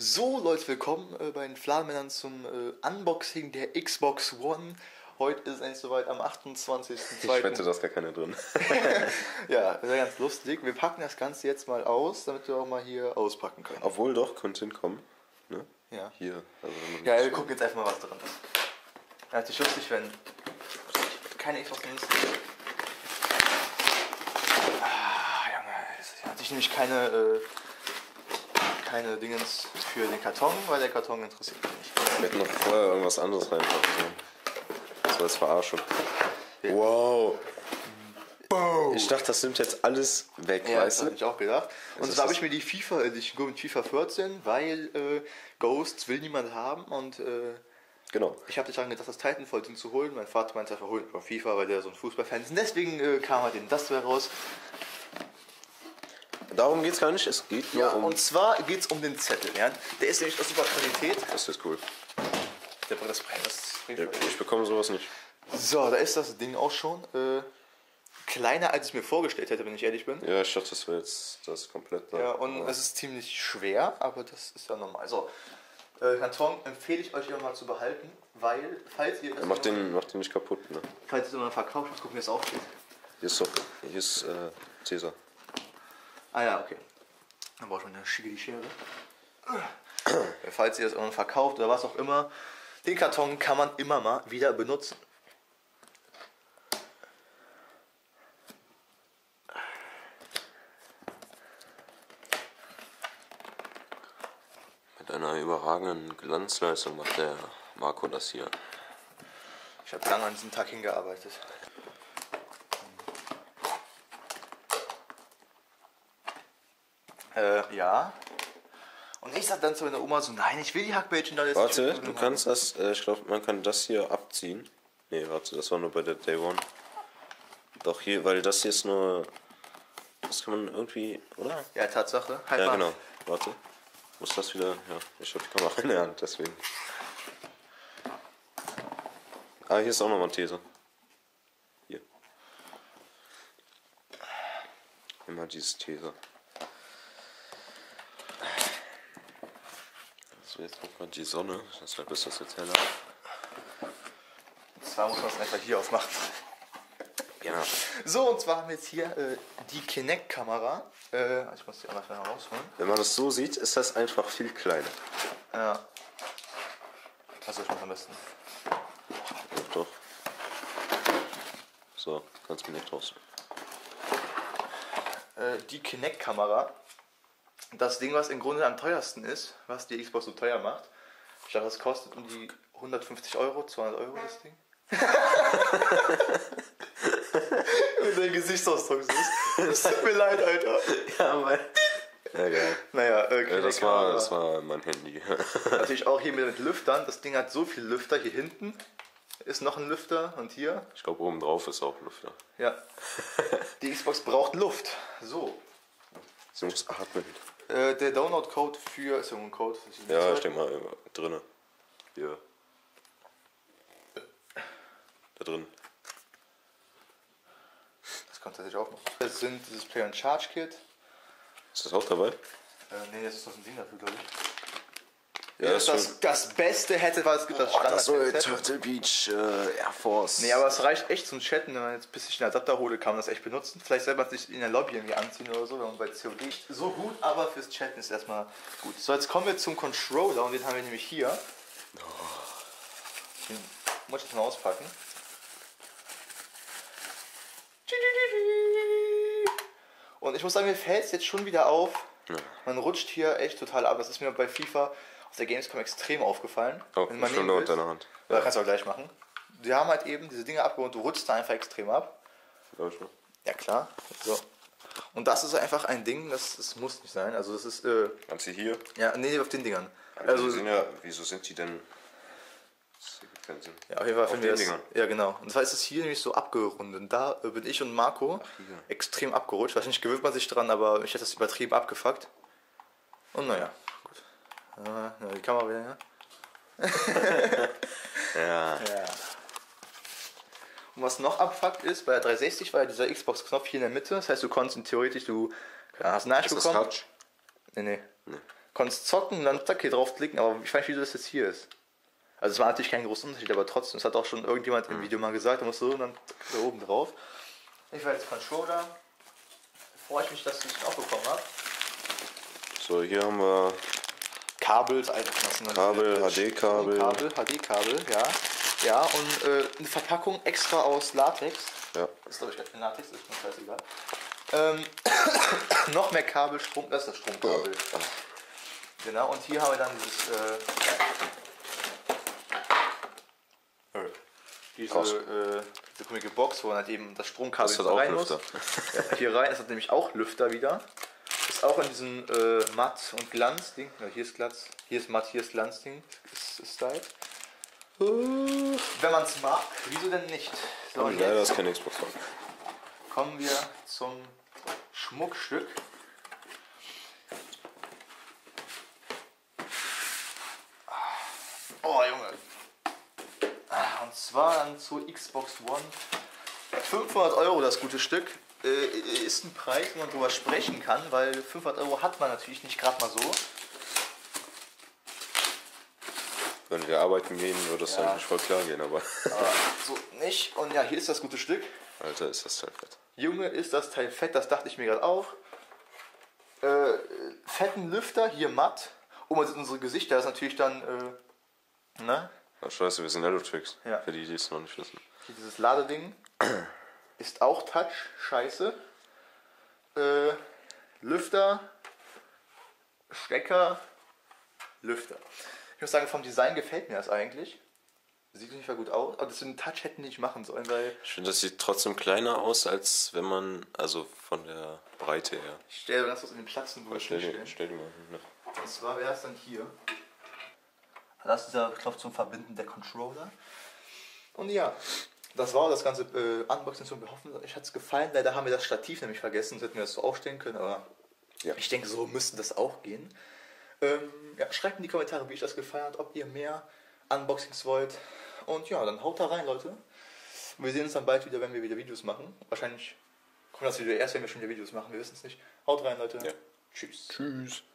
So Leute, willkommen bei den Fladenmännern zum Unboxing der Xbox One. Heute ist es endlich soweit am 28.02. Ich wette, da ist gar keiner drin. Ja, das wäre ganz lustig. Wir packen das Ganze jetzt mal aus, damit wir auch mal hier auspacken können. Obwohl doch, könnte hinkommen. Ne? Ja. Hier. Also Ja, wir gucken jetzt einfach mal, was drin ist. Natürlich lustig, wenn keine Xbox ist. Junge, es hat sich nämlich keine Dingens für den Karton, weil der Karton interessiert mich nicht. wir hätten noch vorher irgendwas anderes reinpacken sollen. Das war jetzt Verarschung. Wow. Ich dachte, das nimmt jetzt alles weg, Ja, weißt das du? habe ich auch gedacht. Und zwar habe ich mir die FIFA Edition mit FIFA 14, weil Ghosts will niemand haben und Genau. ich habe daran gedacht, das Titanfall zu holen. Mein Vater meinte einfach, holen über FIFA, weil der so ein Fußballfan ist. Und deswegen kam halt eben das raus. Darum geht's gar nicht, es geht nur um... Und zwar geht es um den Zettel. Ja? Der ist nämlich aus super Qualität. Das ist cool. Das bringt Ich bekomme sowas nicht. So, da ist das Ding auch schon. Kleiner, als ich mir vorgestellt hätte, wenn ich ehrlich bin. Ja, ich dachte, das wäre jetzt das komplett... Ja, und es ist ziemlich schwer, aber das ist ja normal. So, Karton empfehle ich euch immer mal zu behalten, weil, falls ihr das Macht den nicht kaputt, ne? falls ihr es immer verkauft habt, gucken, wie es aufgeht. Hier ist Cäsar. Ah ja, okay. Dann braucht man eine schicke Schere. Falls ihr es irgendwann verkauft oder was auch immer, den Karton kann man immer mal wieder benutzen. Mit einer überragenden Glanzleistung macht der Marco das hier. Ich habe lange an diesem Tag hingearbeitet. Ja. Und ich sag dann zu meiner Oma so, nein, ich will die Hackbällchen da jetzt Warte, nicht. du kannst das, ich glaube, man kann das hier abziehen. Nee, warte, das war nur bei der Day One. Doch hier, weil das hier ist nur, das kann man irgendwie, oder? Ja, Tatsache. Halt Ja, mal. genau, warte. Muss das wieder, ja, ich habe die Kamera in der Hand, deswegen. Ah, hier ist auch nochmal ein These. Hier. Immer dieses These. So, jetzt kommt mal die Sonne, deshalb ist das jetzt heller. Und zwar muss man es einfach hier aufmachen. Genau. So, und zwar haben wir jetzt hier die Kinect-Kamera. Ich muss die einmal schnell rausholen. Wenn man das so sieht, ist das einfach viel kleiner. Ja. Also ich mach am besten. Doch. So, kannst du nicht raus. Die Kinect-Kamera. Das Ding, was im Grunde am teuersten ist, was die Xbox so teuer macht. Ich glaube, das kostet um die 150 Euro, 200 Euro das Ding. Und dein Gesichtsausdruck so ist. Es tut mir leid, Alter. Ja, aber. Ja, geil. Naja, Das war mein Handy. Natürlich auch hier mit Lüftern. Das Ding hat so viele Lüfter. Hier hinten ist noch ein Lüfter und hier. Ich glaube, oben drauf ist auch Lüfter. Ja. Die Xbox braucht Luft. So. Sie muss atmen. Der Download-Code für. Ist irgendein Code? Ja, ich denke mal drinne. Hier. Da drin. Das kommt tatsächlich auch noch. Das sind dieses Play and Charge Kit. Ist das auch dabei? Nee, das ist doch ein Ding dafür, glaube ich. Ja, Das Beste hätte, weil es gibt das Standard. das soll Turtle Beach Air Force. Nee, aber es reicht echt zum Chatten, wenn man jetzt bis ich den Adapter hole, kann man das echt benutzen. Vielleicht selber sich in der Lobby irgendwie anziehen oder so, wenn man bei COD nicht so gut, aber fürs Chatten ist erstmal gut. So, jetzt kommen wir zum Controller und den haben wir nämlich hier. Den muss ich jetzt mal auspacken. Und ich muss sagen, mir fällt es jetzt schon wieder auf. Ja. Man rutscht hier echt total ab. Das ist mir bei FIFA auf der Gamescom extrem aufgefallen. Oh, wenn man Stunde nehmen unter will. der Hand. Ja, kannst du auch gleich machen. Die haben halt eben diese Dinge abgeholt, du rutschst da einfach extrem ab. Glaub ich mal. Ja, klar. So. Und das ist einfach ein Ding, das muss nicht sein. Also das ist, Kannst du hier? ja, nee, auf den Dingern. Also, die sind ja, wieso sind die denn? Das ergibt keinen Sinn. Ja, auf jeden Fall finden wir den das. Dingern. Ja, genau. Und zwar ist es hier nämlich so abgerundet. Und da bin ich und Marco hier. extrem abgerutscht. Wahrscheinlich gewöhnt man sich dran, aber ich hätte das übertrieben abgefuckt. Und naja, gut. Ja, die Kamera wieder, ja. Ja. Ja. Und was noch abfuckt ist, bei der 360 war ja dieser Xbox-Knopf hier in der Mitte. Das heißt, du konntest ihn theoretisch, du hast einen Ist das bekommen. Touch? Nee. konntest zocken und dann zack hier draufklicken, aber ich weiß nicht, wie das jetzt hier ist. Also es war natürlich kein großer Unterschied, aber trotzdem, das hat auch schon irgendjemand im Video mal gesagt, da musst du so und dann da oben drauf. Ich war jetzt Controller. Freue ich mich, dass ich ihn auch bekommen habe. So, hier haben wir Kabel, HD-Kabel. HD-Kabel, ja. Ja, und eine Verpackung extra aus Latex. Ja. Das ist, glaube ich, gar kein Latex, ist mir scheißegal. Noch mehr Kabel, Strom, das ist das Stromkabel. Ja. Genau, und hier haben wir dann diese komische Box, wo man halt eben das Stromkabel das hat auch rein Lüfter. muss. Ja, hier rein ist das nämlich auch Lüfter wieder. Ist auch in diesem Matt- und Glanz-Ding. Ja, hier ist Glanz, hier ist Matt, hier ist Glanz-Ding. Ist Style. Wenn man es mag, wieso denn nicht? So, Und leider ist kein Xbox One. kommen wir zum Schmuckstück. Oh Junge. Und zwar dann zur Xbox One. 500 Euro das gute Stück. Ist ein Preis, wo man drüber sprechen kann, weil 500 Euro hat man natürlich nicht gerade mal so. Wenn wir arbeiten gehen, würde das Ja. eigentlich voll klar gehen, aber. Aber so nicht. Und ja, hier ist das gute Stück. Alter, ist das Teil fett. Junge, ist das Teil fett, das dachte ich mir gerade auch. Fetten Lüfter, hier matt. Und man sieht unsere Gesichter, das ist natürlich dann, ne? Ach, scheiße, wir sind Hellotrix. Ja. Für die, die es noch nicht wissen. Hier dieses Ladeding. Ist auch Touch, scheiße. Lüfter, Stecker, Lüfter. Ich muss sagen, vom Design gefällt mir das eigentlich. Sieht nicht mehr gut aus, aber das mit dem Touch hätten die nicht machen sollen, weil Ich finde, das sieht trotzdem kleiner aus, als wenn man, also von der Breite her. ich stelle ganz kurz in den Platz, wo wir es hinstellen. Stell dir mal hin. Ne? Und zwar wäre es dann hier. Das ist ja, ich glaube, zum Verbinden der Controller. Und ja, das war das ganze Unboxing zum Behoffen. Ich hat es gefallen. Leider haben wir das Stativ nämlich vergessen, sonst hätten wir das so aufstellen können, aber Ja. ich denke, so müsste das auch gehen. Ja, schreibt in die Kommentare, wie euch das gefallen hat, ob ihr mehr Unboxings wollt. Und ja, dann haut da rein, Leute. Wir sehen uns dann bald wieder, wenn wir wieder Videos machen. Wahrscheinlich kommt das Video erst, wenn wir schon wieder Videos machen. Wir wissen es nicht. Haut rein, Leute. Ja. Tschüss. Tschüss.